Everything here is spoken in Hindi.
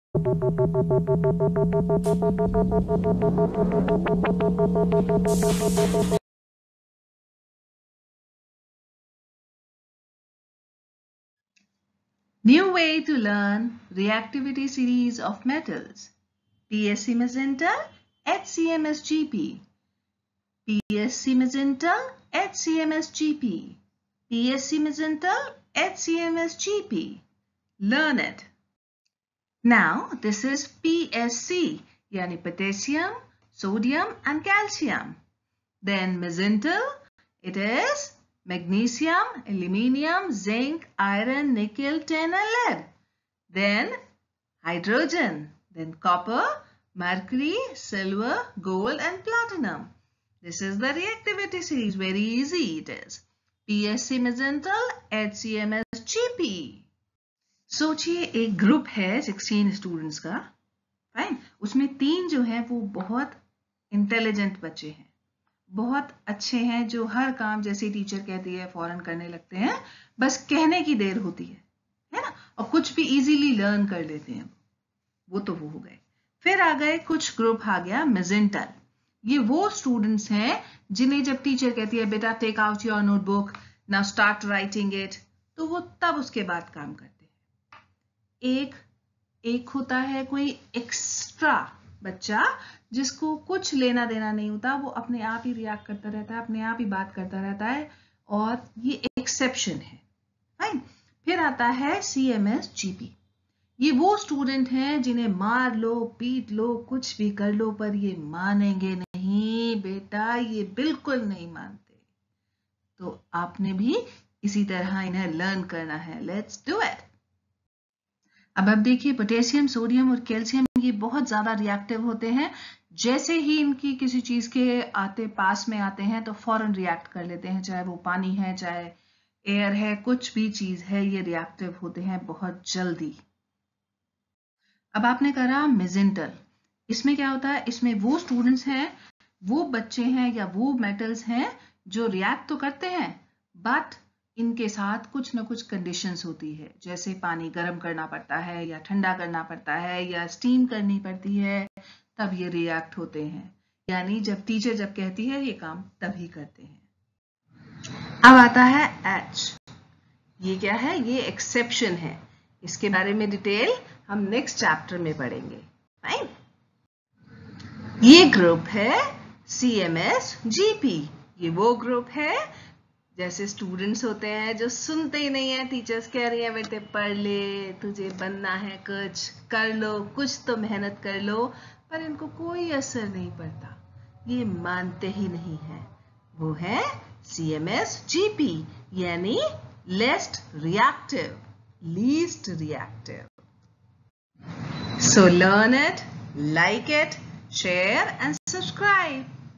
New way to learn reactivity series of metals. PSC Magenta, HCMS GP. PSC Magenta, HCMS GP. PSC Magenta, HCMS GP. Learn it. Now this is PSC, yani potassium, sodium and calcium. Then Magenta, it is magnesium, aluminium, zinc, iron, nickel, tin and lead. Then hydrogen, then copper, mercury, silver, gold and platinum. This is the reactivity series. Very easy it is. PSC Magenta, HCMS GP. सोचिए एक ग्रुप है 16 स्टूडेंट्स का, फाइन, उसमें 3 जो हैं वो बहुत इंटेलिजेंट बच्चे हैं, बहुत अच्छे हैं, जो हर काम जैसे टीचर कहती है फौरन करने लगते हैं, बस कहने की देर होती है ना, और कुछ भी इजीली लर्न कर लेते हैं, वो तो वो हो गए। फिर आ गए कुछ ग्रुप आ गया मेजेंटल, ये वो स्टूडेंट्स हैं जिन्हें जब टीचर कहती है बेटा take out your notebook, now start writing it, तो वो तब उसके बाद काम करते हैं। एक होता है कोई एक्स्ट्रा बच्चा जिसको कुछ लेना देना नहीं होता, वो अपने आप ही रिएक्ट करता रहता है, अपने आप ही बात करता रहता है, और ये एक्सेप्शन है, फाइन। फिर आता है CMS GP, ये वो स्टूडेंट हैं जिन्हें मार लो, पीट लो, कुछ भी कर लो, पर ये मानेंगे नहीं बेटा, ये बिल्कुल नहीं मानते। तो आपने भी इसी तरह इन्हें लर्न करना है। Let's do it. अब आप देखिए पोटेशियम, सोडियम और कैल्शियम ये बहुत ज्यादा रिएक्टिव होते हैं, जैसे ही इनकी किसी चीज के पास में आते हैं तो फौरन रिएक्ट कर लेते हैं, चाहे वो पानी है, चाहे एयर है, कुछ भी चीज है, ये रिएक्टिव होते हैं बहुत जल्दी। अब आपने कहा मेजेंटल, इसमें क्या होता है, इसमें वो स्टूडेंट्स हैं, वो बच्चे हैं या वो मेटल्स हैं जो रिएक्ट तो करते हैं, बट इनके साथ कुछ ना कुछ कंडीशंस होती है, जैसे पानी गर्म करना पड़ता है या ठंडा करना पड़ता है या स्टीम करनी पड़ती है, तब ये रिएक्ट होते हैं। यानी जब टीचर जब कहती है ये काम तभी करते हैं। अब आता है H, ये क्या है, ये एक्सेप्शन है, इसके बारे में डिटेल हम नेक्स्ट चैप्टर में पढ़ेंगे, फाइन। ये ग्रुप है CMS GP, ये वो ग्रुप है जैसे स्टूडेंट्स होते हैं जो सुनते ही नहीं है, टीचर्स कह रही है बेटे पढ़ ले, तुझे बनना है, कुछ कर लो, कुछ तो मेहनत कर लो, पर इनको कोई असर नहीं पड़ता, ये मानते ही नहीं है, वो है CMS GP, यानी least reactive, least reactive. So learn it, like it, share and subscribe.